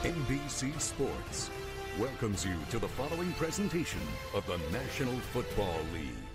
NBC Sports welcomes you to the following presentation of the National Football League.